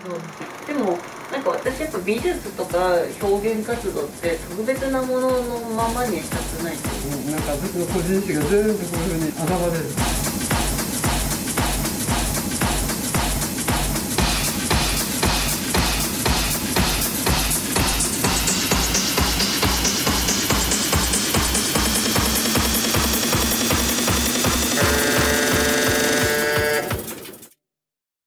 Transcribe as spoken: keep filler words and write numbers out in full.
そうでもなんか私やっぱ美術とか表現活動って特別なもののままにしたくない。 うん、なんか私の個人史が全部こういうふうに現れる。